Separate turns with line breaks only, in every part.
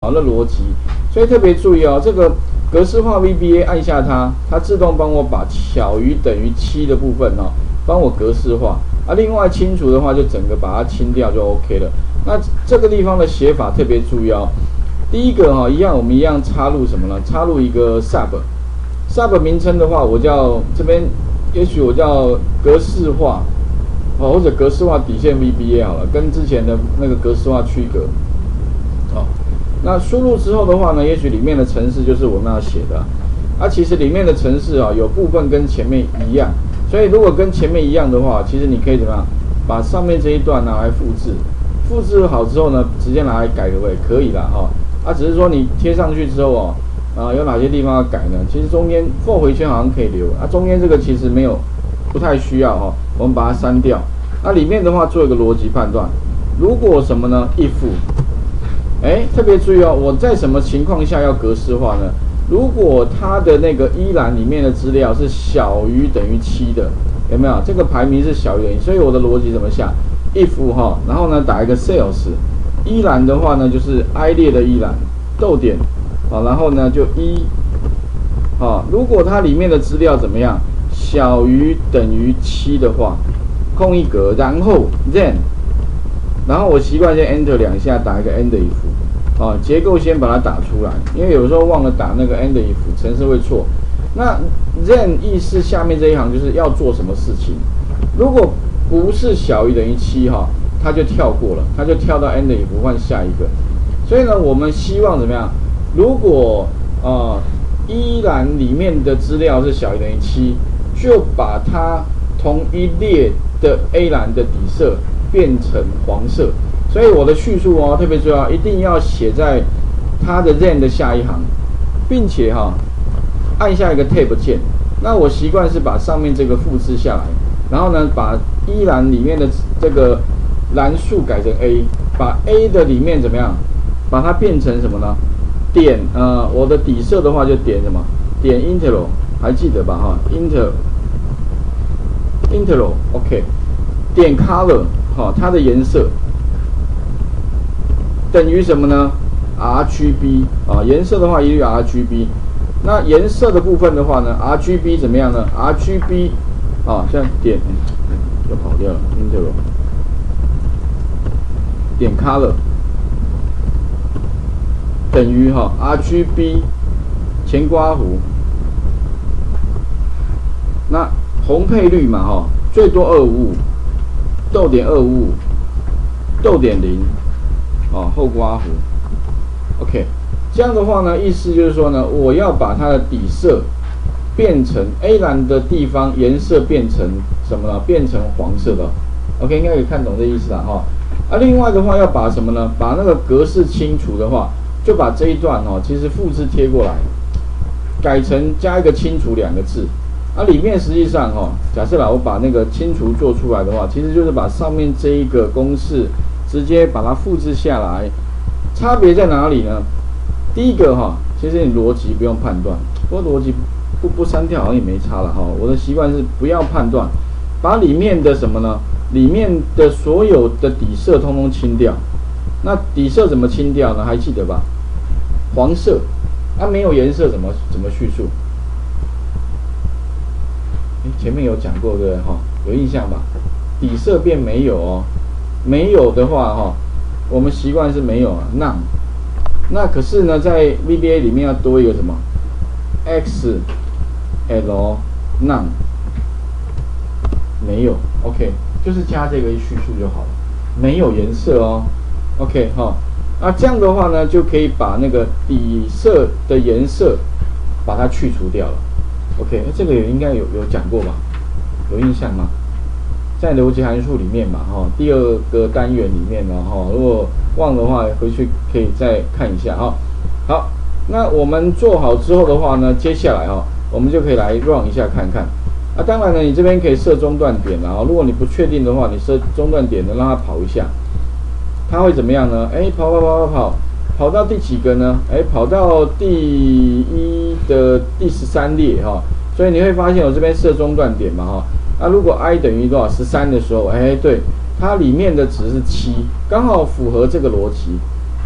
好，那逻辑，所以特别注意哦，这个格式化 VBA 按下它，它自动帮我把小于等于7的部分哦，帮我格式化。啊，另外清除的话，就整个把它清掉就 OK 了。那这个地方的写法特别注意哦。第一个哈，我们一样插入什么呢？插入一个 sub 名称的话，我叫这边，也许我叫格式化，哦，或者格式化底线 VBA 好了，跟之前的那个格式化区隔。哦，那输入之后的话呢，也许里面的程式就是我们要写的。其实里面的程式啊，有部分跟前面一样。所以如果跟前面一样的话，其实你可以怎么样，把上面这一段拿来复制，复制好之后呢，直接拿来改可不可以？可以啦哈。只是说你贴上去之后有哪些地方要改呢？其实中间后回圈好像可以留，中间这个其实没有，不太需要哈，我们把它删掉。那里面的话做一个逻辑判断，如果什么呢 ？if， 特别注意哦，我在什么情况下要格式化呢？如果它的那个一栏里面的资料是小于等于7的，有没有？这个排名是小于等于，所以我的逻辑怎么下 ？if 然后呢打一个 sales， 一栏的话呢就是 I 列的一栏，逗点，然后呢就1，如果它里面的资料怎么样？小于等于7的话，空一格，然后 then， 然后我习惯先 enter 2下，打一个 end if。结构先把它打出来，因为有时候忘了打那个 end if， 程式会错。那 then 意思下面这一行就是要做什么事情，如果不是小于等于7它就跳过了，它就跳到 end if 换下一个。所以呢，我们希望怎么样？如果一栏里面的资料是小于等于7，就把它同一列的 A 栏的底色变成黄色。所以我的叙述特别重要，一定要写在它的 then 的下一行，并且按下一个 tab 键。那我习惯是把上面这个复制下来，然后呢把一栏里面的这个栏数改成 A， 把 A 的里面怎么样？把它变成什么呢？点我的底色的话就点什么？点 interval， 还记得吧interval OK， 点 color 它的颜色。等于什么呢 ？RGB 颜色的话一律 RGB。那颜色的部分的话呢 ，RGB 怎么样呢 ？RGB 像点又跑掉了 ，interval 点 color 等于RGB 前刮弧。那红配绿嘛最多255，逗点255，逗点0。后刮弧 ，OK， 这样的话呢，意思就是说呢，我要把它的底色变成 A 栏的地方颜色变成什么呢？变成黄色的 ，OK， 应该可以看懂这意思啦另外的话要把什么呢？把那个格式清除的话，就把这一段其实复制贴过来，改成加一个清除2个字。里面实际上假设我把那个清除做出来的话，其实就是把上面这一个公式。直接把它复制下来，差别在哪里呢？第一个其实你逻辑不用判断，不过逻辑不删掉好像也没差了我的习惯是不要判断，把里面的什么呢？里面的所有的底色通通清掉。那底色怎么清掉呢？还记得吧？黄色，没有颜色怎么叙述？前面有讲过对不对有印象吧？底色变没有没有的话我们习惯是没有none。那可是呢，在 VBA 里面要多一个什么 XL none， 没有 OK， 就是加这个叙述就好了，没有颜色OK 那这样的话呢，就可以把那个底色的颜色把它去除掉了 OK， 这个也应该有讲过吧？有印象吗？在逻辑函数里面嘛，第2个单元里面呢，如果忘的话，回去可以再看一下好，那我们做好之后的话呢，接下来我们就可以来 run 一下看看。当然呢，你这边可以设中断点如果你不确定的话，你设中断点呢，让它跑一下，它会怎么样呢？跑到第几个呢？跑到第1的第13列所以你会发现我这边设中断点嘛如果 i 等于多少13的时候，对，它里面的值是7，刚好符合这个逻辑。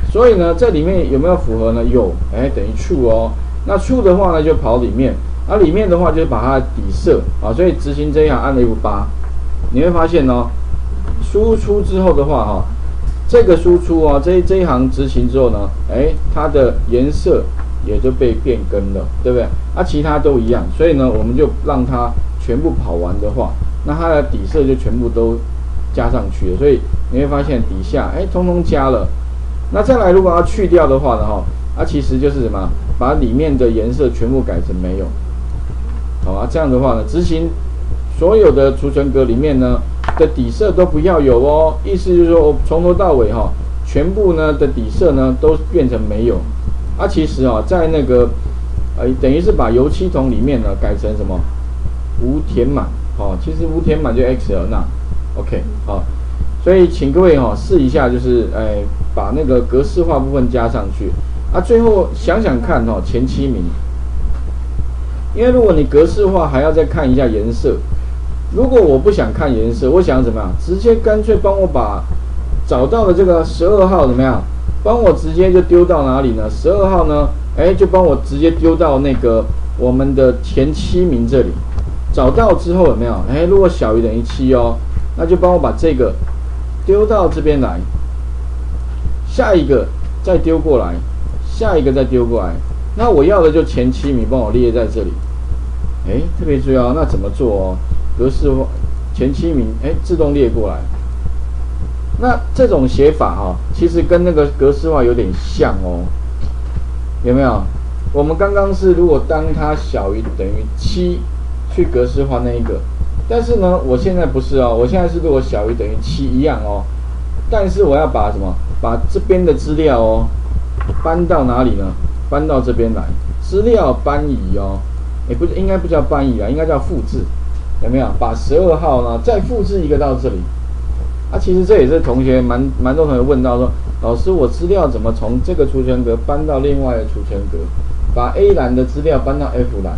所以呢，这里面有没有符合呢？有，等于 true 哦。那 true 的话呢，就跑里面，里面的话就是把它的底色啊，所以执行这一行按 F8，你会发现哦，输出之后的话哈，这个输出啊，这一行执行之后呢，它的颜色也就被变更了，对不对？其他都一样，所以呢，我们就让它全部跑完的话，那它的底色就全部都加上去了，所以你会发现底下通通加了。那再来，如果要去掉的话呢，其实就是什么，把里面的颜色全部改成没有，好这样的话呢，执行所有的储存格里面呢的底色都不要有哦，意思就是说我从头到尾全部呢的底色呢都变成没有。其实在那个等于是把油漆桶里面呢改成什么无填满，其实无填满就 XL 那 OK 好，所以请各位试一下，就是把那个格式化部分加上去。最后想想看前7名，因为如果你格式化还要再看一下颜色，如果我不想看颜色，我想怎么样？直接干脆帮我把找到的这个12号怎么样？帮我直接就丢到哪里呢？12号呢？就帮我直接丢到那个我们的前7名这里。找到之后有没有？如果小于等于7哦，那就帮我把这个丢到这边来。下一个再丢过来，下一个再丢过来。那我要的就前7名，帮我列在这里。特别注意那怎么做哦？格式化前7名，自动列过来。那这种写法其实跟那个格式化有点像哦，有没有？我们刚刚是如果当它小于等于7去格式化那一个，但是呢，我现在不是哦，我现在是如果小于等于7一样哦，但是我要把什么？把这边的资料搬到哪里呢？搬到这边来，资料搬移哦，不应该不叫搬移啊，应该叫复制，有没有？把12号呢再复制一个到这里。其实这也是同学蛮多同学问到说，老师我资料怎么从这个储存格搬到另外的储存格？把 A 栏的资料搬到 F 栏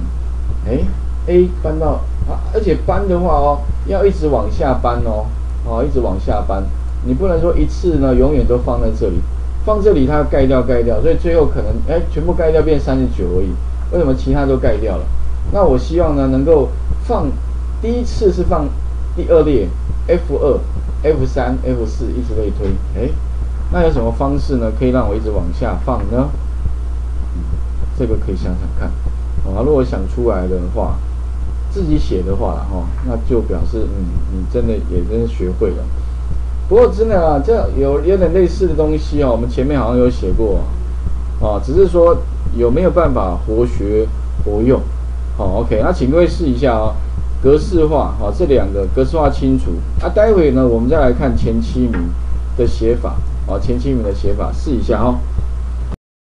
，A 搬到而且搬的话要一直往下搬一直往下搬，你不能说一次呢永远都放在这里，放这里它要盖掉，所以最后可能全部盖掉变39而已。为什么其他都盖掉了？那我希望呢能够放第一次是放第2列 F2。F3、F4 一直类推，那有什么方式呢？可以让我一直往下放呢？这个可以想想看，如果想出来的话，自己写的话那就表示你真的也真学会了。不过真的这有点类似的东西我们前面好像有写过只是说有没有办法活学活用？OK， 那请各位试一下格式化这2个格式化清除待会呢我们再来看前7名的写法前7名的写法，试一下